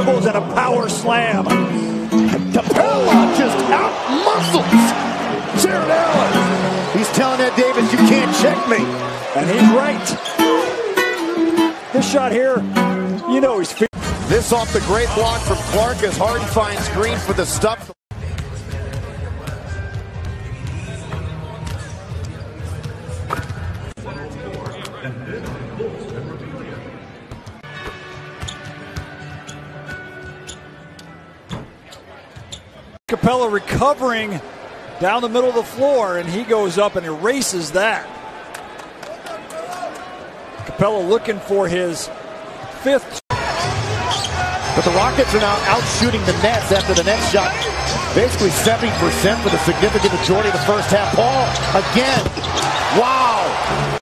dribbles and a power slam. Capella just out-muscles Jared Allen. He's telling Ed Davis, you can't check me. And he's right. This shot here, you know he's... This off the great block from Clark as Harden finds Green for the stuff. Capella recovering down the middle of the floor, and he goes up and erases that. Capella looking for his fifth. But the Rockets are now out shooting the Nets after the Nets shot basically 70% for the significant majority of the first half. Paul again. Wow.